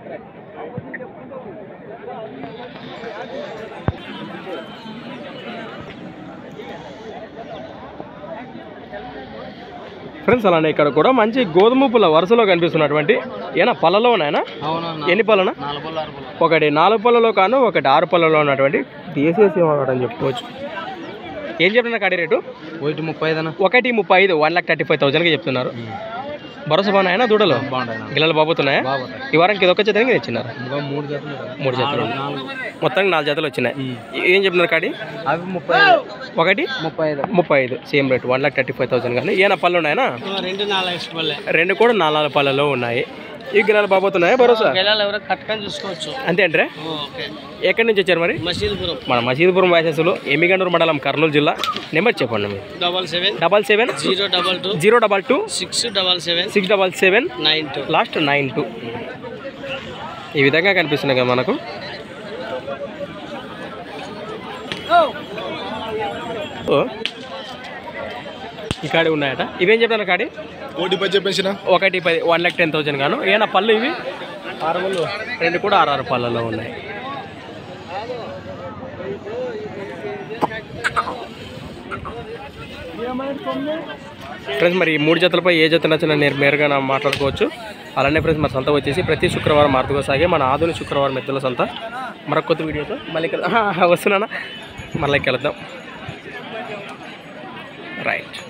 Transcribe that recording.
Friends అలానే ఇక్కడ కూడా మంచి గోధుమ పుల్ల వరుసలో కనిపిస్తున్నటువంటి ఏనా పళ్ళలో ఉన్నాయనా? ఎన్ని పళ్ళనా? ఒకటి 4 పళ్ళలో కాను, ఒకటి 6 పళ్ళలో ఉన్నటువంటి దేశీయ అని చెప్పుకోవచ్చు. ఏం చెప్తున్నారు కాడి రేటు? 135 1,35,000 1,35,000కి చెప్తున్నారు. భరోసా బాగున్నాయనా దూడలు? గిల్లలు బాబోతున్నాయా? ఈ వారానికి ఇదొక జత తెచ్చినారు. 3 జతలు మొత్తం 4 జతలు వచ్చినాయి. ఏం చెప్తున్నారు కాడి? అవి 30 35 సేమ్ రేట్ 1,35,000. కానీ ఏనా పళ్ళు ఉన్నాయనా? 2 కూడా 4 పళ్ళలో ఉన్నాయి. ఈ గిలాలు బాబోతున్నాయా? భరోసా చూసుకోవచ్చు అంతే అంటే. ఎక్కడి నుంచి వచ్చారు మరి? మన మసీదుపురం వాసెస్లు, ఎమ్మిగండూరు మండలం, కర్నూలు జిల్లా. నెంబర్ చెప్పండి మీరు. 77 022 677 92 లాస్ట్ 92. ఈ విధంగా కనిపిస్తున్నాయి కదా మనకు. ఈ కాడి ఉన్నాయట. ఇవేం చెప్తాను కాడి? 110 1,10,000 గాను. ఏనా పళ్ళు ఇవి? 6 పళ్ళు. 2 కూడా 6 పళ్ళలో ఉన్నాయి. ఫ్రెండ్స్ మరి 3 జతలపై ఏ జత నచ్చినా నేరుగా మాట్లాడుకోవచ్చు. అలానే ఫ్రెండ్స్ మన సంత వచ్చేసి ప్రతి శుక్రవారం మార్పుగా సాగే మన ఆధునిక శుక్రవారం ఎద్దుల సంత. మరొక కొత్త వీడియోతో మళ్ళీ వస్తున్నానా? మళ్ళీ వెళ్దాం. రైట్.